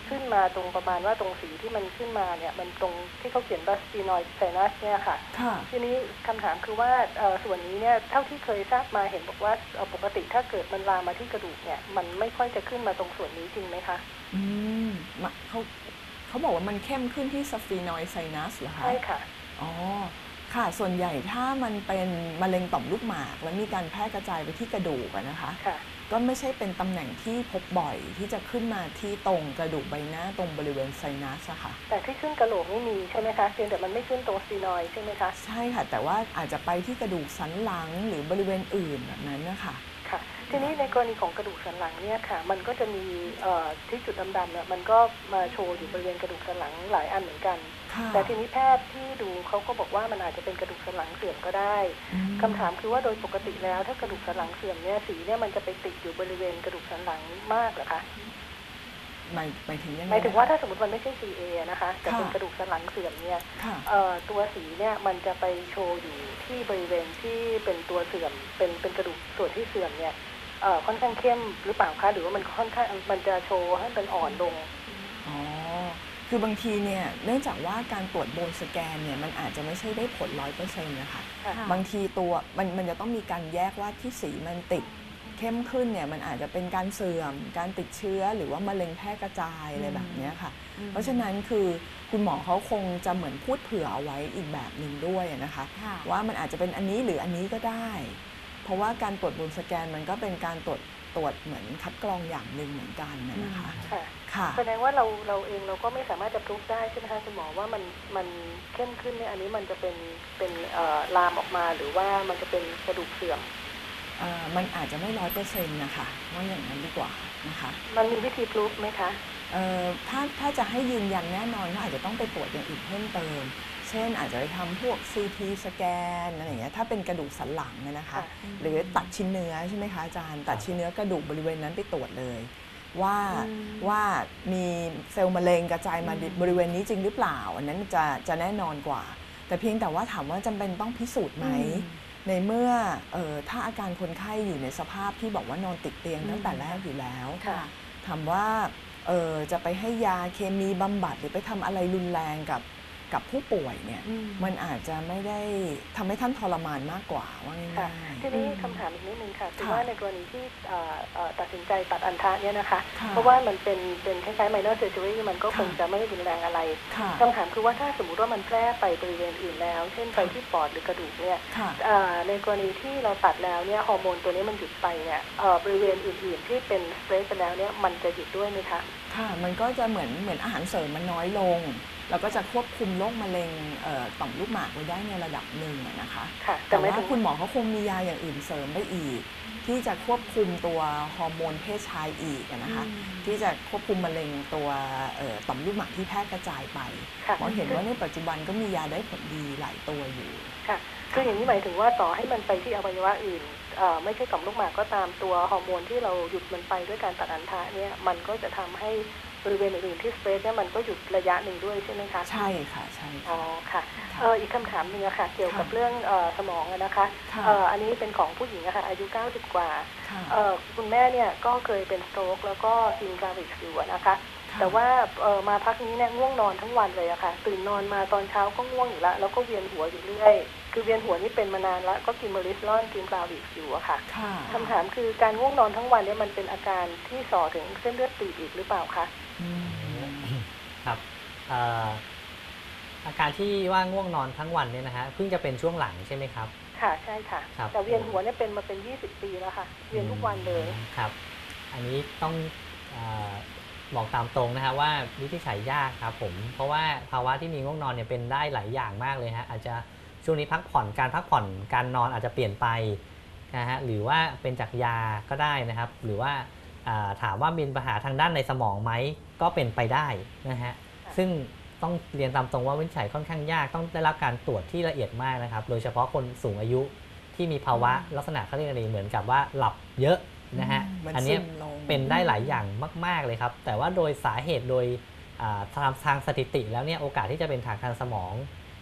Speaker 5: ขึ้นมาตรงประมาณว่าตรงสีที่มันขึ้นมาเนี่ยมันตรงที่เขาเขียนว่าสฟีนอยด์ไซนัสเนี่ยค่ะทีนี้คำถามคือว่าส่วนนี้เนี่ยเท่าที่เคยทราบมาเห็นบอกว่าปกติถ้าเกิดมันลามมาที่กระดูกเนี่ยมันไม่ค่อยจะขึ้นมาตรงส่วนนี้จริงไหมคะ
Speaker 2: เขาบอกว่ามันเข้มขึ้นที่สฟีนอยด์ไซนัสเหรอคะ
Speaker 5: ใช่ค่ะ
Speaker 2: อ๋อค่ะส่วนใหญ่ถ้ามันเป็นมะเร็งต่อมลูกหมากแล้วมีการแพร่กระจายไปที่กระดูกนะคะก็ไม่ใช่เป็นตำแหน่งที่พบบ่อยที่จะขึ้นมาที่ตรงกระดูกใบหน้าตรงบริเวณไซนัสค่ะ
Speaker 5: แต่ที่ขึ้นกระโหลกไม่มีใช่ไหมคะเพียงแต่มันไม่ขึ้นตรงสฟีนอยด์ใช่ไหมคะ
Speaker 2: ใช่ค่ะแต่ว่าอาจจะไปที่กระดูกสันหลังหรือบริเวณอื่นแบบนั้นนะคะ
Speaker 5: ค่ะทีนี้ในกรณีของกระดูกสันหลังเนี่ยค่ะมันก็จะมีที่จุดดำๆเนี่ยมันก็มาโชว์อยู่บริเวณกระดูกสันหลังหลายอันเหมือนกันแต่ทีนี้แพทย์ที่ดูเขาก็บอกว่ามันอาจจะเป็นกระดูกสันหลังเสื่อมก็ได้คำถามคือว่าโดยปกติแล้วถ้ากระดูกสันหลังเสื่อมเนี่ยสีเนี่ยมันจะไปติดอยู่บริเวณกระดูกสันหลังมากเหรอคะ
Speaker 2: หมายถึงยังไง
Speaker 5: หมายถึงว่าถ้าสมมติมันไม่ใช่ CA นะคะแต่เป็นกระดูกสันหลังเสื่อมเนี่ยตัวสีเนี่ยมันจะไปโชว์อยู่ที่บริเวณที่เป็นตัวเสื่อมเป็นกระดูกส่วนที่เสื่อมเนี่ยค่อนข้างเข้มหรือเปล่าคะหรือว่ามันค่อนข้างมันจะโชว์ให้เป็นอ่อนลง
Speaker 2: อ๋อคือบางทีเนี่ยเนื่องจากว่าการตรวจโบนสแกนเนี่ยมันอาจจะไม่ใช่ได้ผล 100% นะคะบางทีตัวมันจะต้องมีการแยกว่าที่สีมันติดเข้มขึ้นเนี่ยมันอาจจะเป็นการเสื่อมการติดเชื้อหรือว่ามะเร็งแพร่กระจายอะไรแบบนี้ค่ะเพราะฉะนั้นคือคุณหมอเขาคงจะเหมือนพูดเผื่อเอาไว้อีกแบบหนึ่งด้วยนะคะว่ามันอาจจะเป็นอันนี้หรืออันนี้ก็ได้เพราะว่าการตรวจโบนสแกนมันก็เป็นการตรวจเหมือนคัดกรองอย่างหนึ่งเหมือนกันนะคะ
Speaker 5: ค่ะแสดงว่าเราเองเราก็ไม่สามารถจะพรูฟได้ใช่ไหมคะคุณหมอว่ามันเข้มขึ้นเนี่ยอันนี้มันจะเป็นลามออกมาหรือว่ามันจะเป็นกระดูกเสื่อม
Speaker 2: มันอาจจะไม่ 100% นะคะว่าอย่างนั้นดีกว่านะคะ
Speaker 5: มันมีวิธีพรูฟไหมคะ
Speaker 2: ถ้าจะให้ยืนยันแน่นอนก็อาจจะต้องไปตรวจอย่างอื่นเพิ่มเติมเช่นอาจจะไปทำพวก CT สแกนอะไรอย่างเงี้ยถ้าเป็นกระดูกสันหลังนะคะหรือตัดชิ้นเนื้อใช่ไหมคะอาจารย์ตัดชิ้นเนื้อกระดูกบริเวณนั้นไปตรวจเลยว่ามีเซลล์มะเร็งกระจายมาบริเวณนี้จริงหรือเปล่าอันนั้นจะแน่นอนกว่าแต่เพียงแต่ว่าถามว่าจำเป็นต้องพิสูจน์ไหมในเมื่อถ้าอาการคนไข้อยู่ในสภาพที่บอกว่านอนติดเตียงตั้งแต่แรกอยู่แล้วถามว่าจะไปให้ยาเคมีบำบัดหรือไปทำอะไรรุนแรงกับผู้ป่วยเนี่ยมันอาจจะไม่ได้ทำให้ท่านทรมานมากกว่าว่าง่าย
Speaker 5: ๆทีนี้คำถามอีกนิดนึงค่ะคือว่าในกรณีที่ตัดสินใจตัดอัณฑะเนี่ยนะคะเพราะว่ามันเป็นคล้ายๆ minor surgery มันก็คงจะไม่รุนแรงอะไรคำถามคือว่าถ้าสมมติว่ามันแพร่ไปบริเวณอื่นแล้วเช่นไปที่ปอดหรือกระดูกเนี่ยในกรณีที่เราตัดแล้วเนี่ยฮอร์โมนตัวนี้มันหยุดไปเนี่ยบริเวณอื่นๆที่เป็นสเปรดไปแล้วเนี่ยมันจะหยุดด้วยไหมคะ
Speaker 2: ค่ะมันก็จะเหมือนอาหารเสริมมันน้อยลงเราก็จะควบคุมโรคมะเร็งต่อมลูกหมากไว้ได้ในระดับหนึ่งนะคะแต่ว่าคุณหมอเขาคงมียาอย่างอื่นเสริมได้อีกที่จะควบคุมตัวฮอร์โมนเพศชายอีกนะคะที่จะควบคุมมะเร็งตัวต่อมลูกหมากที่แพร่กระจายไปหมอเห็นว่าในปัจจุบันก็มียาได้ผลดีหลายตัวอยู่
Speaker 5: ค่ะคืออย่างนี้หมายถึงว่าต่อให้มันไปที่อวัยวะอื่นไม่ใช่ต่อมลูกหมากก็ตามตัวฮอร์โมนที่เราหยุดมันไปด้วยการตัดอัณฑะเนี่ยมันก็จะทำให้บริเวณอื่นๆที่สเปรดเนี่ยมันก็หยุดระยะหนึ่งด้วยใช่ไหมคะ
Speaker 2: ใช่ค่ะใช่
Speaker 5: อ๋อค่ะอีกคำถามหนึ่งค่ะเกี่ยวกับเรื่องสมองนะคะอันนี้เป็นของผู้หญิงค่ะอายุ90กว่าคุณแม่เนี่ยก็เคยเป็นสโตรกแล้วก็กินกาลิกอยู่นะคะแต่ว่ามาพักนี้เนี่ยง่วงนอนทั้งวันเลยอะค่ะตื่นนอนมาตอนเช้าก็ง่วงอยู่แล้วก็เวียนหัวอยู่เรื่อยคือเวียนหัวนี่เป็นมานานแล้วก็กินเมลิสลอนกินกาลิกอยู่อะค่ะคำถามคือการง่วงนอนทั้งวันเนี่ยมันเป็นอาการที่ส่อถึงเส้นเลือดตีบอีกหรือเปล่าคะ
Speaker 4: ครับอาการที่ว่าง่วงนอนทั้งวันเนี่ยนะฮะเพิ่งจะเป็นช่วงหลังใช่ไหมครับ
Speaker 5: ค่ะใช่ค่ะแต่เวียนหัวเนี่ยเป็นมาเป็น20 ปีแล้วค่ะเวียนทุกวันเลย
Speaker 4: ครับอันนี้ต้องบอกตามตรงนะฮะว่าวินิจฉัยยากครับผมเพราะว่าภาวะที่มีง่วงนอนเนี่ยเป็นได้หลายอย่างมากเลยฮะอาจจะช่วงนี้พักผ่อนการนอนอาจจะเปลี่ยนไปนะฮะหรือว่าเป็นจากยาก็ได้นะครับหรือว่าถามว่ามีปัญหาทางด้านในสมองไหมก็เป็นไปได้นะฮะซึ่งต้องเรียนตามตรงว่าวินิจฉัยค่อนข้างยากต้องได้รับการตรวจที่ละเอียดมากนะครับโดยเฉพาะคนสูงอายุที่มีภาวะลักษณะเขาเรียกอะไรเหมือนกับว่าหลับเยอะนะฮะอันนี้เป็นได้หลายอย่างมากๆเลยครับแต่ว่าโดยสาเหตุโดยทางสถิติแล้วเนี่ยโอกาสที่จะเป็นทางสมอง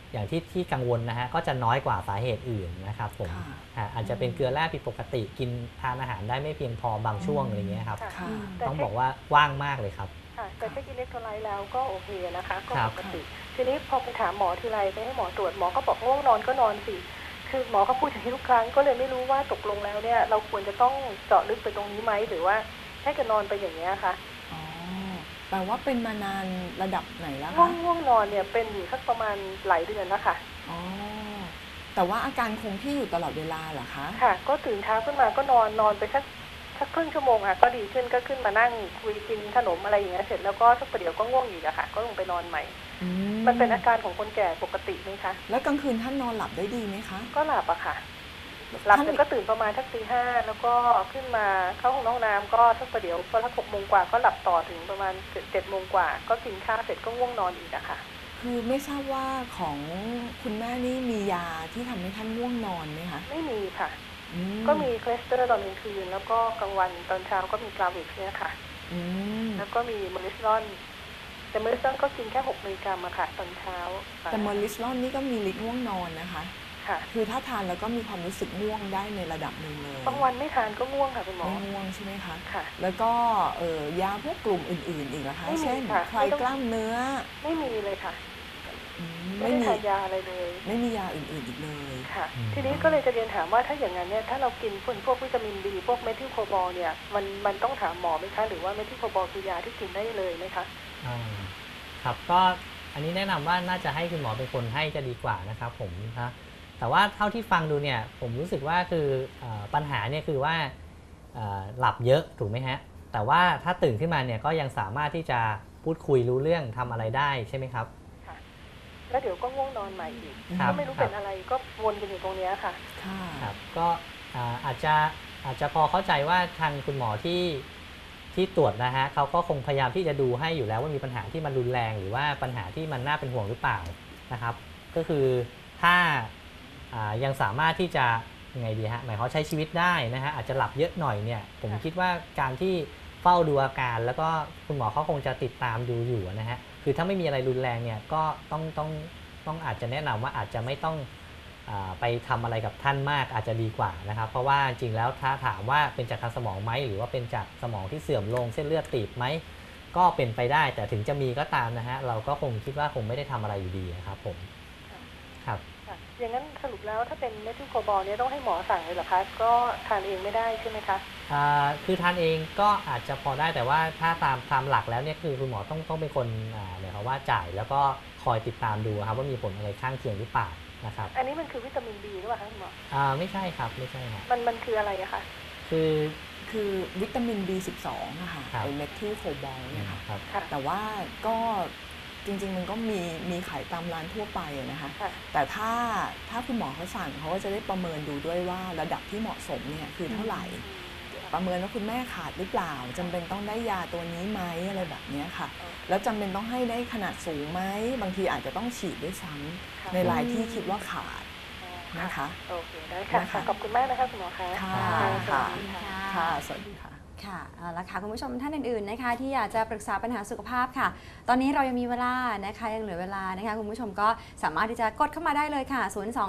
Speaker 4: อย่างที่กังวลนะฮะก็จะน้อยกว่าสาเหตุอื่นนะครับผมอาจจะเป็นเกลือแร่ผิดปกติกินทานอาหารได้ไม่เพียงพอบางช่วงอะไรเงี้ยครับต้องบอกว่าว่างมากเลยครับ
Speaker 5: แต่เช็คอิเล็กโทรไลต์แล้วก็โอเคนะคะก็ปกติทีนี้พอไปถามหมอทีไรไปให้หมอตรวจหมอก็บอกง่วงนอนก็นอนสิคือหมอเขาพูดอย่างนี้ทุกครั้งก็เลยไม่รู้ว่าตกลงแล้วเนี่ยเราควรจะต้องเจาะลึกไปตรงนี้ไหมหรือว่าให้กันนอนไปอย่างนี้ค่ะ
Speaker 2: แปลว่าเป็นมานานระดับไหนแล้วคะ
Speaker 5: ง่วงนอนเนี่ยเป็นอยู่สักประมาณหลายเดือนแล้วค่ะ
Speaker 2: แต่ว่าอาการคงที่อยู่ตลอดเวลาเหรอคะ
Speaker 5: ค่ะก็ตื่นเช้าขึ้นมาก็นอนไปสักครึ่งชั่วโมงก็ดีขึ้นก็ขึ้นมานั่งคุยกินขนมอะไรอย่างเงี้ยเสร็จแล้วก็สักประเดี๋ยวก็ง่วงอีกอะค่ะก็ลงไปนอนใหม่มันเป็นอาการของคนแก่ปกติไหมคะ
Speaker 2: แล้วกลางคืนท่านนอนหลับได้ดีไหมคะ
Speaker 5: ก็หลับอะค่ะหลับแต่ก็ตื่นประมาณสักตี 5แล้วก็ขึ้นมาเข้าห้องน้ำก็สักประเดี๋ยวพอสัก6 โมงกว่าก็หลับต่อถึงประมาณ7 โมงกว่าก็กินข้าวเสร็จก็ง่วงนอนอีกอะค่ะ
Speaker 2: คือไม่ทราบว่าของคุณแม่นี่มียาที่ทำให้ท่านง่วงนอนไหมคะ
Speaker 5: ไม่มีค่ะก็มีคลสเตอร์ตอนกลางคืนแล้วก็กลางวันตอนเช้าก็มีกราวิกเนี่ยค่ะแล้วก็มีมอริสลอนแต่มอริสลอนก็กินแค่6 มิลลิกรัมอะค่ะตอนเช้า
Speaker 2: แต่มอริสลอนนี่ก็มีฤทธิ์ง่วงนอนนะคะคือถ้าทานแล้วก็มีความรู้สึกง่วงได้ในระดับหนึ่งเลย
Speaker 5: บางวันไม่ทานก็ง่วงค่ะคุณหมอ
Speaker 2: ไม่ง่วงใช่ไหมคะค่ะแล้วก็ยาพวกกลุ่มอื่นๆอีกนะคะเช่นคลายกล้ามเนื้อ
Speaker 5: ไม่มีเลยค่ะไม่มียาอะไรเลย
Speaker 2: ไม่มียาอื่นๆอีกเลย
Speaker 5: ค่ะทีนี้ก็เลยจะเรียนถามว่าถ้าอย่างนั้นเนี่ยถ้าเรากินพวกวิตามินบีพวกเมทิลโคบอลเนี่ยมันต้องถามหมอไหมคะหรือว่าเมทิลโคบอลคือยาที่กินได้เลยไหมคะ
Speaker 4: ครับก็อันนี้แนะนำว่าน่าจะให้คุณหมอเป็นคนให้จะดีกว่านะครับผมนะแต่ว่าเท่าที่ฟังดูเนี่ยผมรู้สึกว่าคือปัญหาเนี่ยคือว่าหลับเยอะถูกไหมฮะแต่ว่าถ้าตื่นขึ้นมาเนี่ยก็ยังสามารถที่จะพูดคุยรู้เรื่องทำอะไรได้ใช่ไหมครับ
Speaker 5: แล้วเดี๋ยวก็ง่วงนอนใหม่อีกก็ไม่รู้เป็นอะไรก็วนกันอยู่ตรงนี้ค่ะ
Speaker 4: ครับก็อาจจะพอเข้าใจว่าทางคุณหมอที่ตรวจนะฮะเขาก็คงพยายามที่จะดูให้อยู่แล้วว่ามีปัญหาที่มันรุนแรงหรือว่าปัญหาที่มันน่าเป็นห่วงหรือเปล่านะครับก็คือถ้ายังสามารถที่จะยังไงดีฮะหมายความใช้ชีวิตได้นะฮะอาจจะหลับเยอะหน่อยเนี่ยผมคิดว่าการที่เฝ้าดูอาการแล้วก็คุณหมอเขาคงจะติดตามดูอยู่นะฮะคือถ้าไม่มีอะไรรุนแรงเนี่ยก็ต้องอาจจะแนะนำว่าอาจจะไม่ต้องไปทำอะไรกับท่านมากอาจจะดีกว่านะครับเพราะว่าจริงแล้วถ้าถามว่าเป็นจากทางสมองไหมหรือว่าเป็นจากสมองที่เสื่อมลงเส้นเลือดตีบไหมก็เป็นไปได้แต่ถึงจะมีก็ตามนะฮะเราก็คงคิดว่าคงไม่ได้ทำอะไรอยู่ดีครับผมครับ
Speaker 5: อย่างนั้นสรุปแล้วถ้าเป็นเมทิลโคบอลเนี่ยต้องให้หมอสั่งเลยเหรอคะก็ทานเองไม่ได้ใช่ไหมคะ
Speaker 4: คือทานเองก็อาจจะพอได้แต่ว่าถ้าตามหลักแล้วเนี่ยคือคุณหมอต้องเป็นคนหมายความว่าจ่ายแล้วก็คอยติดตามดูครับว่ามีผลอะไรข้างเคียงหรือเปล่านะครับ
Speaker 5: อันนี้มันคือวิตามินบีหรือเปล่าคะคุณหมอ
Speaker 4: ไม่ใช่ครับไม่ใช่ครับ
Speaker 5: มันคืออะไรอะคะ
Speaker 2: คือวิตามิน B12 นะคะไอเมทิลโคบอลเนี่ยค่ะแต่ว่าก็จริงๆมันก็มีขายตามร้านทั่วไปนะคะแต่ถ้าคุณหมอเขาสั่งเขาก็จะได้ประเมินดูด้วยว่าระดับที่เหมาะสมเนี่ยคือเท่าไหร่ประเมินว่าคุณแม่ขาดหรือเปล่าจำเป็นต้องได้ยาตัวนี้ไหมอะไรแบบนี้ค่ะแล้วจำเป็นต้องให้ได้ขนาดสูงไหมบางทีอาจจะต้องฉีดด้วยซ้ำในรายที่คิดว่าขาดนะคะ
Speaker 5: โอเคได้ค่ะขอบคุณมากนะคะคุณหมอคะ
Speaker 2: ค่ะสวัสดีค่ะ
Speaker 1: ค่ะเอาละค่ะคุณผู้ชมท่านอื่นๆนะคะที่อยากจะปรึกษาปัญหาสุขภาพค่ะตอนนี้เรายังมีเวลานะคะยังเหลือเวลานะคะคุณผู้ชมก็สามารถที่จะกดเข้ามาได้เลยค่ะ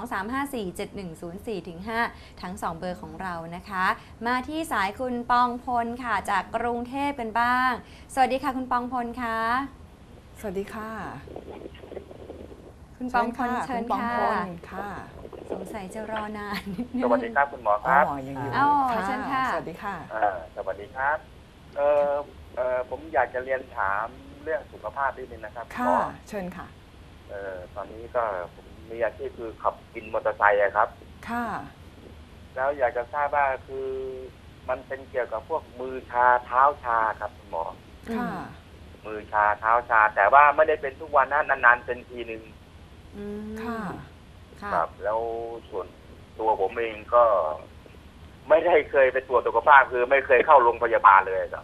Speaker 1: 023547104-5ทั้ง2เบอร์ของเรานะคะมาที่สายคุณปองพลค่ะจากกรุงเทพกันบ้างสวัสดีค่ะคุณปองพลค่ะ
Speaker 2: สวัสดีค่ะ
Speaker 1: คุณปองพลเชิญค่ะสงสัยจะรอนานนิดนึง
Speaker 6: สวัสดีครับคุณหมอครับ
Speaker 2: ยังอยู่
Speaker 1: เชิญค่ะ
Speaker 2: สวัสดีค่ะ
Speaker 6: สวัสดีครับผมอยากจะเรียนถามเรื่องสุขภาพนิดนึงนะครับ
Speaker 2: ค่ะเชิญค่ะ
Speaker 6: ตอนนี้ก็ผมมีอาชีพคือขับวินมอเตอร์ไซค์ครับ
Speaker 2: ค่ะ
Speaker 6: แล้วอยากจะทราบว่าคือมันเป็นเกี่ยวกับพวกมือชาเท้าชาครับคุณหมอ
Speaker 2: ค่ะ
Speaker 6: มือชาเท้าชาแต่ว่าไม่ได้เป็นทุกวันนะนานๆเป็นทีนึง
Speaker 2: ค่ะ
Speaker 6: ครับแล้วส่วนตัวผมเองก็ไม่ได้เคยไปตรวจสุขภาพคือไม่เคยเข้าโรงพยาบาลเลยครับ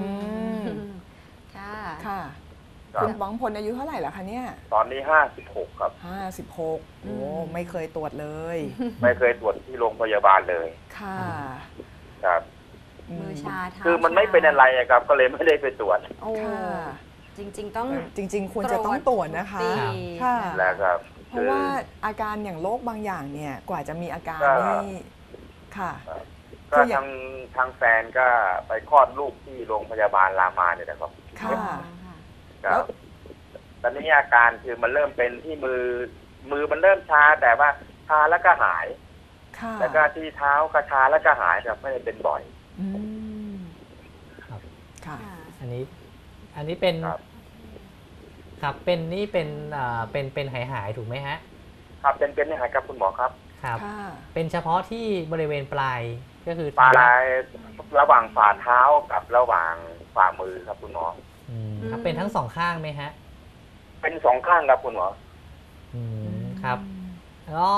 Speaker 2: ค่ะคุณปองพลอายุเท่าไหร่ล่ะคะเนี่ย
Speaker 6: ตอนนี้56ครับ
Speaker 2: 56โอ้ไม่เคยตรวจเลย
Speaker 6: ไม่เคยตรวจที่โรงพยาบาลเลย
Speaker 2: ค่ะ
Speaker 6: ครับ
Speaker 1: มือชาเท้า
Speaker 6: คือมันไม่เป็นอะไรครับก็เลยไม่ได้ไปตรวจ
Speaker 1: จริงๆต้อง
Speaker 2: จริงๆควรจะต้องตรวจนะคะ
Speaker 6: แล้วครับ
Speaker 2: เพราะว่าอาการอย่างโรคบางอย่างเนี่ยกว่าจะมีอาการนี่ค่ะ
Speaker 6: ก็ทางแฟนก็ไปคลอดลูกที่โรงพยาบาลรามาเนี่ยนะครับ
Speaker 2: ค่ะ
Speaker 6: ครับตอนนี้อาการคือมันเริ่มเป็นที่มือมันเริ่มชาแต่ว่าชาแล้วก็หายแล้วก็ที่เท้าก็ชาแล้วก็หายครับไม่ได้เป็นบ่อย
Speaker 4: ครับ
Speaker 2: ค่ะ
Speaker 4: อันนี้เป็นครับเป็นหายถูกไหมฮะ
Speaker 6: ครับเป็นหายครับคุณหมอครับ
Speaker 4: ครับเป็นเฉพาะที่บริเวณปลายก็คือ
Speaker 6: ปลายระหว่างฝ่าเท้ากับระหว่างฝ่ามือครับคุณหมอ
Speaker 4: ครับเป็นทั้งสองข้างไหมฮะ
Speaker 6: เป็นสองข้างครับคุณหมอ
Speaker 4: ครับแล้ว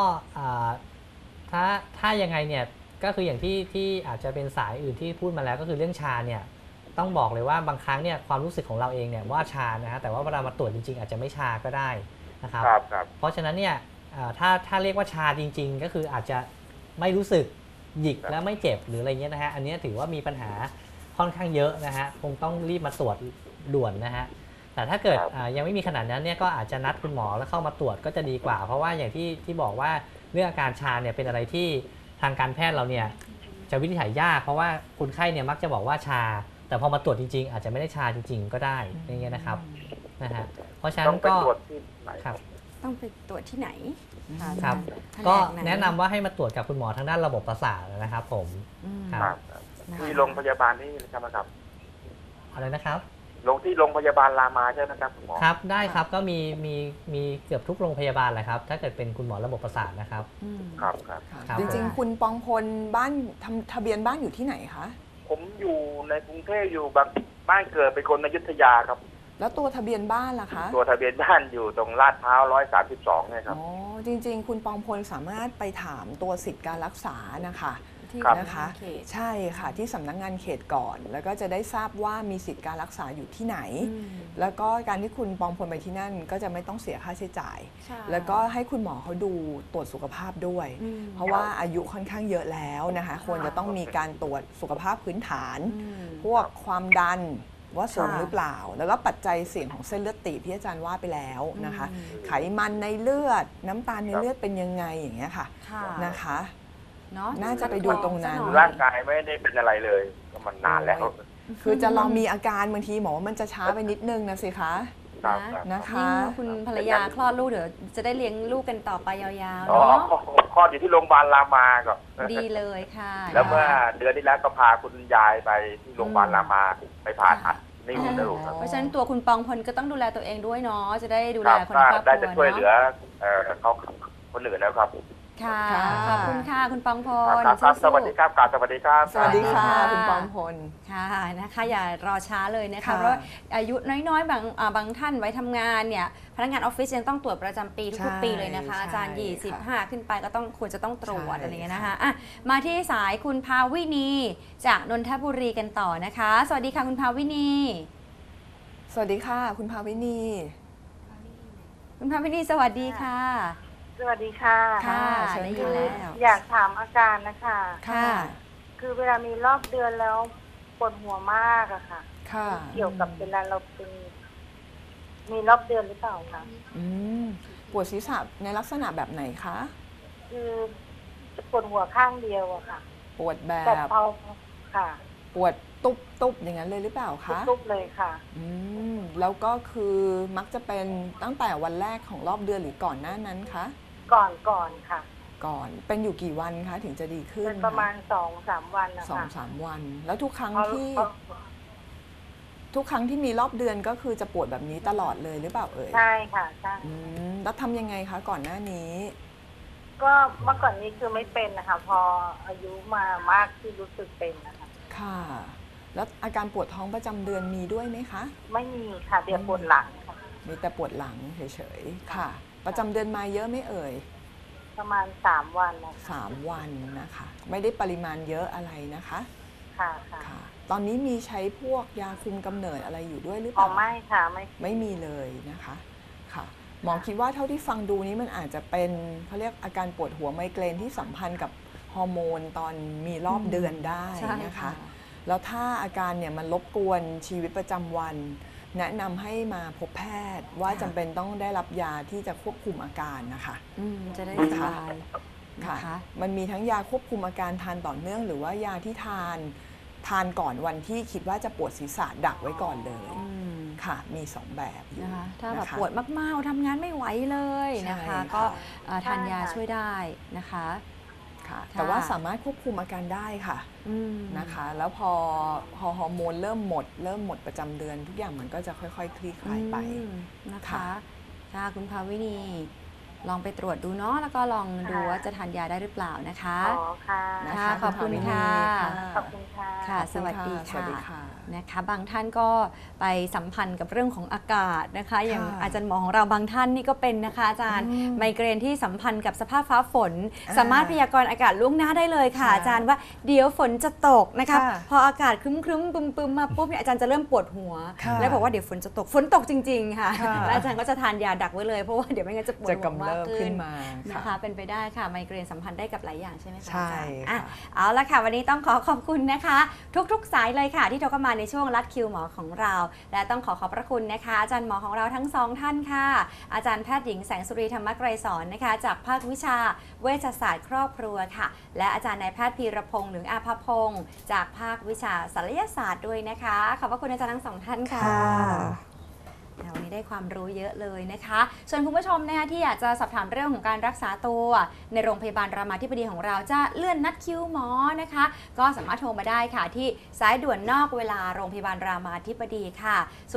Speaker 4: ถ้ายังไงเนี่ยก็คืออย่างที่อาจจะเป็นสายอื่นที่พูดมาแล้วก็คือเรื่องชาเนี่ยต้องบอกเลยว่าบางครั้งเนี่ยความรู้สึกของเราเองเนี่ยว่าชานะฮะแต่ว่าเวลามาตรวจจริงๆอาจจะไม่ชาก็ได้นะครับเพราะฉะนั้นเนี่ยถ้าเรียกว่าชาจริงๆก็คืออาจจะไม่รู้สึกหยิกและไม่เจ็บหรืออะไรเงี้ยนะฮะอันนี้ถือว่ามีปัญหาค่อนข้างเยอะนะฮะคงต้องรีบมาตรวจด่วนนะฮะแต่ถ้าเกิดยังไม่มีขนาดนั้นเนี่ยก็อาจจะนัดคุณหมอแล้วเข้ามาตรวจก็จะดีกว่าเพราะว่าอย่างที่บอกว่าเรื่องอาการชาเนี่ยเป็นอะไรที่ทางการแพทย์เราเนี่ยจะวินิจฉัยยากเพราะว่าคนไข้เนี่ยมักจะบอกว่าชาแต่พอมาตรวจจริงๆอาจจะไม่ได้ชาจริงๆก็ได้อย่างเงี้ยนะครับนะฮะเพราะฉะนั้นก็
Speaker 1: ต้องไปตรวจที่ไหน
Speaker 4: ครับก็แนะนำว่าให้มาตรวจกับคุณหมอทางด้านระบบประสาทนะครับผม
Speaker 6: ครับที่โรงพยาบาลนี่ใช่ไหมครับ
Speaker 4: อะไรนะครับ
Speaker 6: ที่โรงพยาบาลรามาใช่ไหมครับคุณหมอ
Speaker 4: ครับได้ครับก็มีเกือบทุกโรงพยาบาลแหละครับถ้าเกิดเป็นคุณหมอระบบประสาทนะครับ
Speaker 6: ครับ
Speaker 2: จริงๆคุณปองพลบ้านทะเบียนบ้านอยู่ที่ไหนคะ
Speaker 6: ผมอยู่ในกรุงเทพอยู่บ้านเกิดเป็นคนอยุธยาครับ
Speaker 2: แล้วตัวทะเบียนบ้านล่ะคะ
Speaker 6: ตัวทะเบียนบ้านอยู่ตรงลาดพร้าว132เนี่ยครับ
Speaker 2: อ๋อจริงๆคุณปองพลสามารถไปถามตัวสิทธิการรักษานะคะนะคะใช่ค่ะที่สำนักงานเขตก่อนแล้วก็จะได้ทราบว่ามีสิทธิการรักษาอยู่ที่ไหนแล้วก็การที่คุณปองพลไปที่นั่นก็จะไม่ต้องเสียค่าใช้จ่ายแล้วก็ให้คุณหมอเขาดูตรวจสุขภาพด้วยเพราะว่าอายุค่อนข้างเยอะแล้วนะคะควรจะต้องมีการตรวจสุขภาพพื้นฐานพวกความดันว่าสูงหรือเปล่าแล้วก็ปัจจัยเสี่ยงของเส้นเลือดตีบที่อาจารย์ว่าไปแล้วนะคะไขมันในเลือดน้ำตาลในเลือดเป็นยังไงอย่างเงี้ยค่ะนะคะน่าจะไปดูตรงนั้น
Speaker 6: ร่างกายไม่ได้เป็นอะไรเลยก็มันนานแล้ว
Speaker 2: คือจะลองมีอาการบางทีหมอว่ามันจะช้าไปนิดนึงนะสิคะนะคะ
Speaker 1: คุณภรรยาคลอดลูกเดี๋ยวจะได้เลี้ยงลูกกันต่อไปยาวๆ
Speaker 6: เนาะคลอดอยู่ที่โรงพยาบาลรามาก็
Speaker 1: ดีเลยค่ะ
Speaker 6: แล้วเมื่อเดือนที่แล้วก็พาคุณยายไปที่โรงพยาบาลรามาไปผ่าตัดนี่คุณลูกครับ
Speaker 1: เพราะฉะนั้นตัวคุณปองพลก็ต้องดูแลตัวเองด้วยเนาะจะได้ดูแลคนในครอบครัว
Speaker 6: ได้จะช่วยเหลือเขาคนอื่นแล้วครับ
Speaker 1: ค่ะขอบคุณค่ะคุณปองพล
Speaker 6: สวัสดีครับสวัสดีครับ
Speaker 2: สวัสดีค่ะคุณปองพล
Speaker 1: ค่ะนะคะอย่ารอช้าเลยนะคะเพราะอายุน้อยๆบางท่านไว้ทำงานเนี่ยพนักงานออฟฟิศยังต้องตรวจประจำปีทุกปีเลยนะคะอาจารย์25ขึ้นไปก็ต้องควรจะต้องตรวจอะไรเงี้ยนะคะมาที่สายคุณภาวินีจากนนทบุรีกันต่อนะคะสวัสดีค่ะคุณภาวินี
Speaker 2: สวัสดีค่ะคุณภาวินี
Speaker 1: คุณภาวินีสวัสดีค่ะ
Speaker 5: สวัสดีค่ะ
Speaker 1: ค่ะได้ยินแล้ว
Speaker 5: อยากถามอาการนะคะ
Speaker 1: ค่ะ
Speaker 5: คือเวลามีรอบเดือนแล้วปวดหัวมากอะค่ะ
Speaker 2: ค่ะ
Speaker 5: เกี่ยวกับเวลาเราเป็นมีรอบเดือนหรือเปล่าคะ
Speaker 2: ปวดศีรษะในลักษณะแบบไหนคะ
Speaker 5: คือปวดหัวข้างเดียวอะค่ะ
Speaker 2: ปวดแบบ
Speaker 5: เบาค่ะ
Speaker 2: ปวดตุ๊บอย่างนั้นเลยหรือเปล่าคะ
Speaker 5: ตุ๊บเลยค่ะ
Speaker 2: แล้วก็คือมักจะเป็นตั้งแต่วันแรกของรอบเดือนหรือก่อนหน้านั้นคะ
Speaker 5: ก่อนค่ะ
Speaker 2: ก่อนเป็นอยู่กี่วันคะถึงจะดีขึ้น
Speaker 5: เป็นประมาณ2-3 วันนะคะ
Speaker 2: 2-3 วันแล้วทุกครั้งที่มีรอบเดือนก็คือจะปวดแบบนี้ตลอดเลยหรือเปล่าเอ่ย
Speaker 5: ใช่ค่ะใช่
Speaker 2: แล้วทำยังไงคะก่อนหน้านี้
Speaker 5: ก็เมื่อก่อนนี้คือไม่เป็นนะคะพออายุมามากที่รู้สึกเป็นนะคะ
Speaker 2: ค่ะแล้วอาการปวดท้องประจำเดือนมีด้วยไหมคะ
Speaker 5: ไม่มีค่ะเดือนปวดหลังค่ะ
Speaker 2: มีแต่ปวดหลังเฉยๆค่ะประจำเดือนมาเยอะไม่เอ่ย
Speaker 5: ประมาณ3 วัน
Speaker 2: นะคะ3 วันนะคะไม่ได้ปริมาณเยอะอะไรนะคะ
Speaker 5: ค่ะ
Speaker 2: ตอนนี้มีใช้พวกยาคุมกำเนิดอะไรอยู่ด้วยหรือเปล่า
Speaker 5: ไม่ค่ะ
Speaker 2: ไม่มีเลยนะคะค่ะหมอคิดว่าเท่าที่ฟังดูนี้มันอาจจะเป็นเขาเรียกอาการปวดหัวไมเกรนที่สัมพันธ์กับฮอร์โมนตอนมีรอบเดือนได้นะคะแล้วถ้าอาการเนี่ยมันรบกวนชีวิตประจำวันแนะนำให้มาพบแพทย์ว่าจำเป็นต้องได้รับยาที่จะควบคุมอาการนะคะ
Speaker 1: จะได้สบาย
Speaker 2: ค่ะมันมีทั้งยาควบคุมอาการทานต่อเนื่องหรือว่ายาที่ทานก่อนวันที่คิดว่าจะปวดศีรษะดักไว้ก่อนเลยค่ะมี2แบบ
Speaker 1: นะคะถ้าแบบปวดมากๆทำงานไม่ไหวเลยนะคะก็ทานยาช่วยได้นะคะ
Speaker 2: แต่ว่าสามารถควบคุมอาการได้ค่ะนะคะแล้วพอฮอร์โมนเริ่มหมดประจำเดือนทุกอย่างมันก็จะค่อยๆคลี่คลายไป
Speaker 1: นะคะค่ะคุณภาวินีลองไปตรวจดูเนาะแล้วก็ลองดูว่าจะทานยาได้หรือเปล่านะคะ
Speaker 5: ค่ะ
Speaker 1: ขอบคุณค่ะ
Speaker 5: ขอบคุณค่ะ
Speaker 1: ค่ะสวัสดีค่ะนะคะบางท่านก็ไปสัมพันธ์กับเรื่องของอากาศนะคะอย่างอาจารย์หมอของเราบางท่านนี่ก็เป็นนะคะอาจารย์ไมเกรนที่สัมพันธ์กับสภาพฟ้าฝนสามารถพยากรณ์อากาศล่วงหน้าได้เลยค่ะอาจารย์ว่าเดี๋ยวฝนจะตกนะคะพออากาศครึ้มๆปึมๆมาปุ๊บเนี่ยอาจารย์จะเริ่มปวดหัวแล้วบอกว่าเดี๋ยวฝนจะตกฝนตกจริงๆค่ะแล้วอาจารย์ก็จะทานยาดักไว้เลยเพราะว่าเดี๋ยวไม่งั้นจะปวดหัวมากขึ้นนะคะเป็นไปได้ค่ะไมเกรนสัมพันธ์ได้กับหลายอย่างใช่ไหมคะ
Speaker 2: ใช่
Speaker 1: เอาละค่ะวันนี้ต้องขอบคุณนะคะทุกๆสายเลยค่ะที่โทรเข้ามาในช่วงรัดคิวหมอของเราและต้องขอบพระคุณนะคะอาจารย์หมอของเราทั้ง2ท่านค่ะอาจารย์แพทย์หญิงแสงสุรีธรรมไกรสอนนะคะจากภาควิชาเวชศาสตร์ครอบครัวค่ะและอาจารย์นายแพทย์พีรพงษ์หรืออาภพงษ์จากภาควิชาศัลยศาสตร์ด้วยนะคะขอบพระคุณอาจารย์ทั้ง2ท่านค่ะวันนี้ได้ความรู้เยอะเลยนะคะส่วนคุณผู้ชมนะคะที่อยากจะสอบถามเรื่องของการรักษาตัวในโรงพยาบาลรามาธิบดีของเราจะเลื่อนนัดคิวหมอนะคะก็สามารถโทรมาได้ค่ะที่สายด่วนนอกเวลาโรงพยาบาลรามาธิบดีค่ะ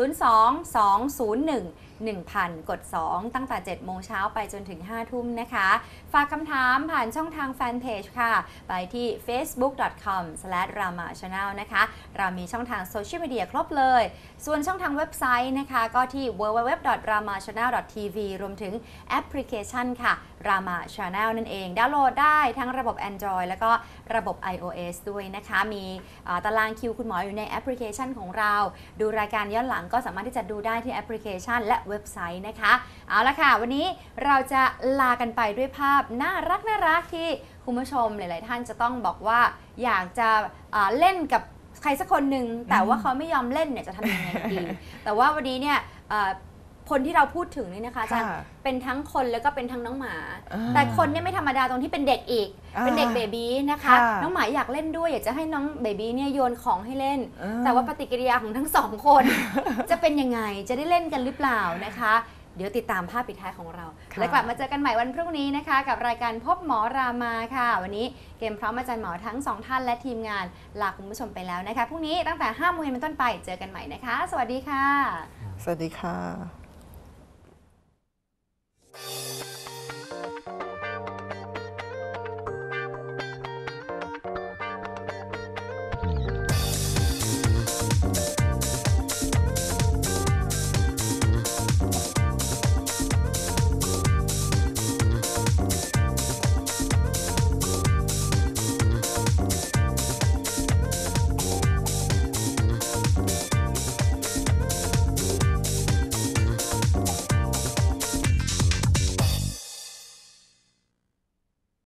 Speaker 1: 02-201-1000 กด 2 ตั้งแต่ 7 โมงเช้าไปจนถึง 5 ทุ่มนะคะฝากคำถามผ่านช่องทางแฟนเพจค่ะไปที่ facebook.com/ramachannel นะคะเรามีช่องทางโซเชียลมีเดียครบเลยส่วนช่องทางเว็บไซต์นะคะก็ที่ www.ramachannel.tv รวมถึงแอปพลิเคชันค่ะ Rama Channel นั่นเองดาวน์โหลดได้ทั้งระบบ Android แล้วก็ระบบ iOS ด้วยนะคะมีตารางคิวคุณหมออยู่ในแอปพลิเคชันของเราดูรายการย้อนหลังก็สามารถที่จะดูได้ที่แอปพลิเคชันและเว็บไซต์นะคะเอาละค่ะวันนี้เราจะลากันไปด้วยภาพน่ารักที่คุณผู้ชมหลายๆท่านจะต้องบอกว่าอยากจะเล่นกับใครสักคนหนึ่งแต่ว่าเขาไม่ยอมเล่นเนี่ยจะทำยังไงดีแต่ว่าวันนี้เนี่ยคนที่เราพูดถึงนี่นะคะอาจารย์เป็นทั้งคนแล้วก็เป็นทั้งน้องหมาแต่คนเนี่ยไม่ธรรมดาตรงที่เป็นเด็กอีกเป็นเด็กเบบีนะคะน้องหมาอยากเล่นด้วยอยากจะให้น้องเบบีเนี่ยโยนของให้เล่นแต่ว่าปฏิกิริยาของทั้งสองคนจะเป็นยังไงจะได้เล่นกันหรือเปล่านะคะเดี๋ยวติดตามภาพปิดท้ายของเราและกลับมาเจอกันใหม่วันพรุ่งนี้นะคะกับรายการพบหมอรามาค่ะวันนี้เกมพร้อมอาจารย์หมอทั้ง2ท่านและทีมงานลาคุณผู้ชมไปแล้วนะคะพรุ่งนี้ตั้งแต่ 5 โมงเย็นเป็นต้นไปเจอกันใหม่นะคะสวัสดีค่ะ
Speaker 2: สวัสดีค่ะ